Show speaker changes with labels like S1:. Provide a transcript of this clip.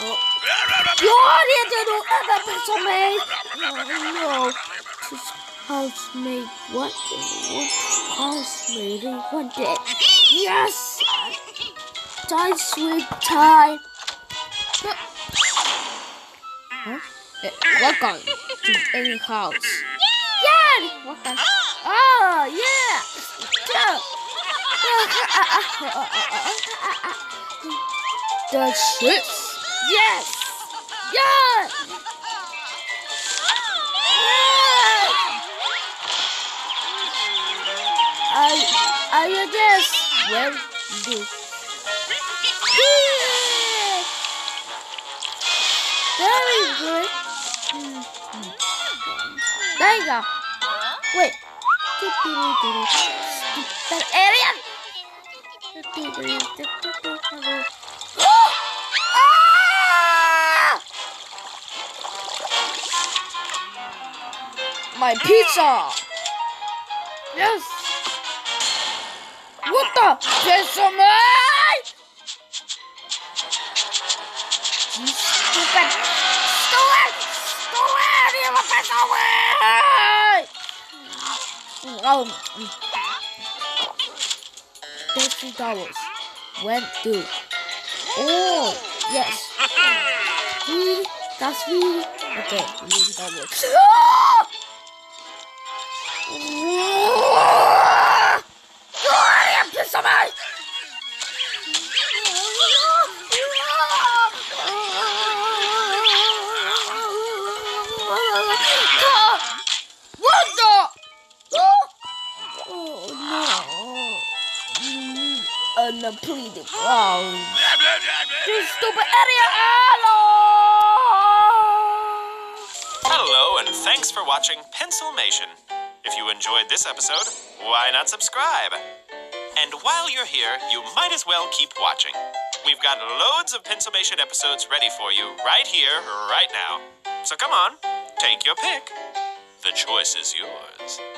S1: God, you didn't ever Pencilmate! Oh no. HouseMate, what HouseMate wanted? Yes! Time, sweet time! Huh? Welcome to any house. Yeah! Welcome. Oh, yeah! The chips! Yes! Yeah! Are you this? Well, do. Yeah. Very good. There you go. Wait. Stupid alien. My pizza. Yes. What the? Pencilmate! You stupid! Stupid! You a Pencilmate! Oh. $50 went through. Oh, yes. Really? That's really okay. Really, that works. Pencilmate! What the? Oh no! Unpleaded. Oh, you stupid idiot!
S2: Hello, and thanks for watching Pencilmation. If you enjoyed this episode, why not subscribe? And while you're here, you might as well keep watching. We've got loads of Pencilmation episodes ready for you right here, right now. So come on, take your pick. The choice is yours.